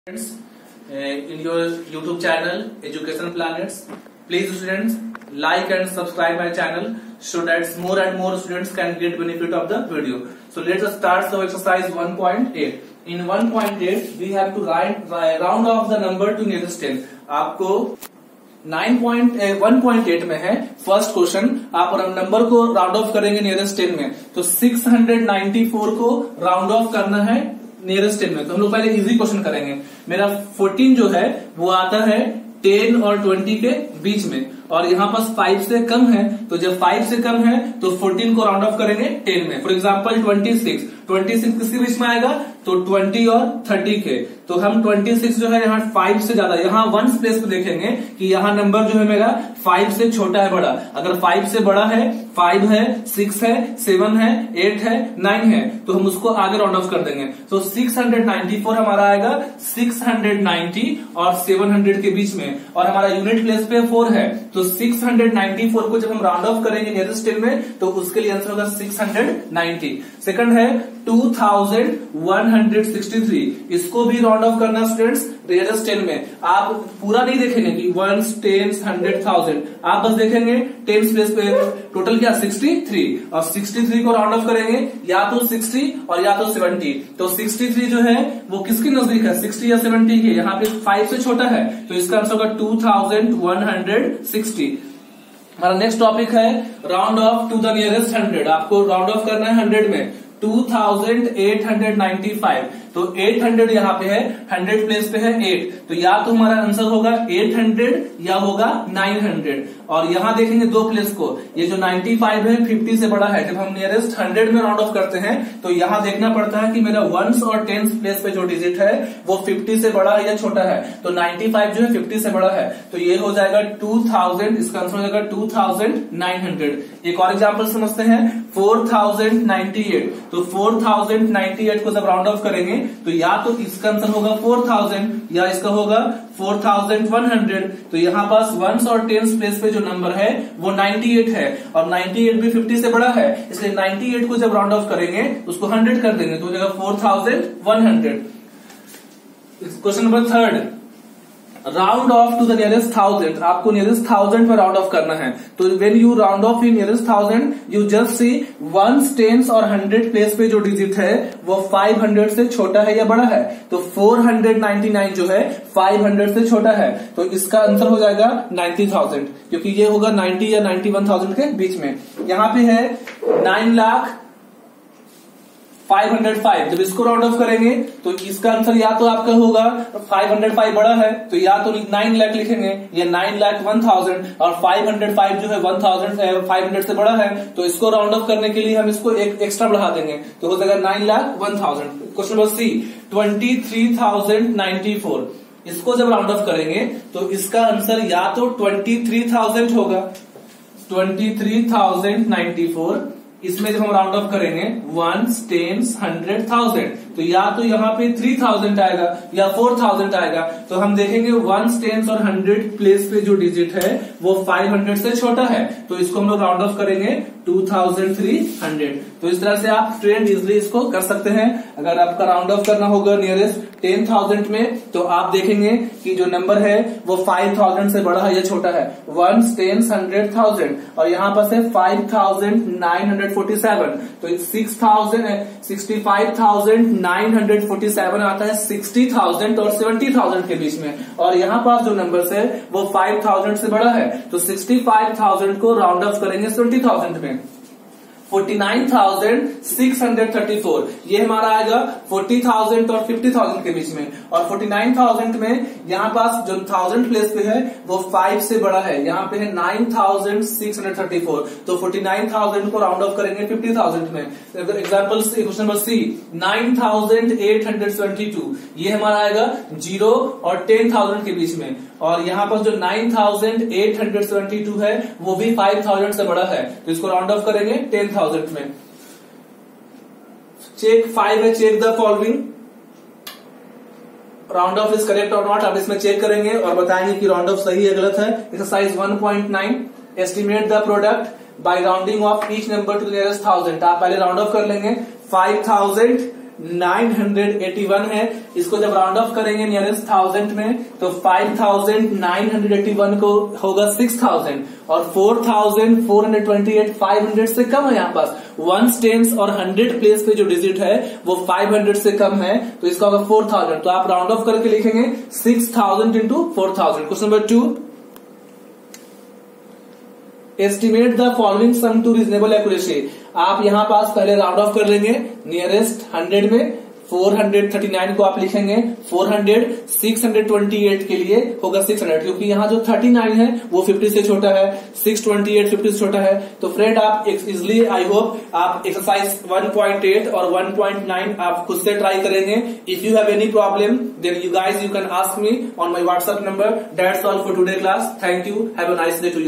Friends, in your YouTube channel Education Planets. Please students like and subscribe my channel so that more and more students can get benefit of the video. So let us start the exercise 1.8. In 1.8 we have to round off the number to nearest 10. आपको 1.8 में है first question, आप number को round off करेंगे nearest 10 में, तो 694 को round off करना है नियरेस्ट 10 में। तो हम लोग पहले इजी क्वेश्चन करेंगे। मेरा 14 जो है वो आता है 10 और 20 के बीच में, और यहाँ पास 5 से कम है, तो जब 5 से कम है तो 14 को राउंड ऑफ करेंगे 10 में। फॉर एग्जांपल 26 किसके बीच में आएगा, तो 20 और 30 के। तो हम 26 जो है यहाँ 5 से ज्यादा, यहाँ 1 प्लेस पे देखेंगे कि यहाँ नंबर जो है मेरा 5 से छोटा है बड़ा। अगर 5 से बड़ा है 5 है, 6 है, 7 है, 8 है, 9 है, तो हम उसको आगे राउंड ऑफ कर देंगे। तो 694 हमारा आएगा 690 और 700 के बीच में, और हमारा यूनिट प्लेस पे 4 है, तो 694 को जब हम राउंड ऑफ करेंगे नियरेस्ट 10 में तो उसके लिए आंसर होगा 690। सेकंड है 2163, इसको भी राउंड ऑफ करना स्टूडेंट्स नियरेस्ट 10 में। आप पूरा नहीं देखेंगे कि 1 10 100 1000, आप बस देखेंगे 10 प्लेस पे टोटल क्या 63, और 63 को राउंड ऑफ करेंगे या तो 60 और या तो 70। तो 63 जो है वो किसके नजदीक है, 60 या 70 के, यहाँ पे 5 से छोटा है, तो इसका आंसर होगा 2160। हमारा नेक्स्ट टॉपिक है round off to the nearest 100। आपको राउंड ऑफ करना है 100 में। 2895, तो 800 यहाँ पे है, 100 प्लेस पे है 8, तो या तो हमारा आंसर होगा 800 या होगा 900। और यहाँ देखेंगे दो प्लेस को, ये जो 95 है 50 से बड़ा है। जब हम नियरेस्ट 100 में राउंड ऑफ करते हैं तो यहाँ देखना पड़ता है कि मेरा 1s और 10s प्लेस पे जो डिजिट है वो 50 से बड़ा है या छोटा है। तो 95 जो है 50 से बड़ा है, तो ये हो जाएगा 2000, इसका आंसर हो जाएगा 2900। एक और एग्जाम्पल समझते हैं 4098, तो 4098 को जब राउंड ऑफ करेंगे तो या तो इसका आंसर होगा 4000 या इसका होगा 4100। तो यहाँ पास 1s और 10s प्लेस पे जो नंबर है वो 98 है, और 98 भी 50 से बड़ा है, इसलिए 98 को जब राउंड ऑफ करेंगे उसको 100 कर देंगे, तो हो जाएगा 4100। Question number 3, round off to the nearest 1000। आपको नियरेस्ट 1000 पर राउंड ऑफ करना है, तो when you round off in nearest 1000 you just see 1s 10s और 100 प्लेस पे जो डिजिट है वो 500 से छोटा है या बड़ा है। तो 499 जो है 500 से छोटा है, तो इसका आंसर हो जाएगा 90000, क्योंकि ये होगा 90 या 91000 के बीच में। यहाँ पे है 9,05,505, जब इसको राउंड ऑफ करेंगे तो इसका आंसर या तो आपका होगा 505 बड़ा है, तो या तो 9 लाख लिखेंगे, ये 9,01,000, और 505 जो है 1500 से बड़ा है, तो इसको राउंड ऑफ करने के लिए हम इसको एक एक्स्ट्रा बढ़ा देंगे, तो हो जाएगा 9,01,000। क्वेश्चन नंबर सी 23,094, इसको जब राउंड ऑफ करेंगे तो इसका आंसर या तो 23,000 होगा, 23,094। इसमें जब हम राउंड ऑफ करेंगे 1s 10s 100 1000, तो या तो यहाँ पे 3000 आएगा या 4000 आएगा। तो हम देखेंगे 1s 10s और 100 प्लेस पे जो डिजिट है वो 500 से छोटा है, तो इसको हम लोग राउंड ऑफ करेंगे 2300। तो इस तरह से आप ट्रेंड इजिली इसको कर सकते हैं। अगर आपका राउंड ऑफ करना होगा नियरेस्ट 10,000 में, तो आप देखेंगे कि जो नंबर है वो 5000 से बड़ा है या छोटा है। 1s 10s 100 1000, और यहाँ पर है 5947, तो 65,947 आता है 60,000 और 70,000 के बीच में, और यहाँ पास जो नंबर है वो 5000 से बड़ा है, तो 65,000 को राउंड ऑफ करेंगे 70,000 में। 49,634, ये हमारा आएगा 40,000 और 50,000 के बीच में, और 49,000 में यहाँ पास जो 1000 प्लेस पे है वो 5 से बड़ा है, यहाँ पे है 9,634, तो 49,000 को राउंड ऑफ करेंगे 50,000 में। एग्जाम्पल क्वेश्चन नंबर सी 9,872, ये हमारा आएगा 0 और 10,000 के बीच में, और यहाँ पर जो 9,872 है वो भी 5,000 से बड़ा है, तो इसको राउंड ऑफ करेंगे 10,000 में। चेक 5 है, check the following, round off is correct और नॉट। आप इसमें चेक करेंगे और बताएंगे कि राउंड ऑफ सही है गलत है। Exercise 1.9, estimate the product by rounding off each number to the nearest 1000। आप पहले राउंड ऑफ कर लेंगे 5,000 5981 है। इसको जब राउंड ऑफ करेंगे नियरेस्ट 1000 में तो 5981 को होगा 6000 और 4428 500 से कम है। यहाँ पास 1 टेंस और 100 प्लेस पे जो डिजिट है वो 500 से कम है, तो इसका होगा 4000। तो आप राउंड ऑफ करके लिखेंगे 6000 into 4000। Question number 2, estimate the following sum to reasonable accuracy. आप यहां पास पहले राउंड ऑफ कर लेंगे नियरेस्ट 100 में 439 को आप लिखेंगे 400, 628 के लिए होगा 600, क्योंकि यहाँ जो 39 है वो 50 से छोटा है, 628 50 से छोटा है। तो फ्रेंड आप इजिली आई होप आप एक्सरसाइज 1.8 और 1.9 आप खुद से ट्राई करेंगे। If you have any problem then you guys you can ask me on my WhatsApp number. That's all for today class. Thank you, have a nice day to you.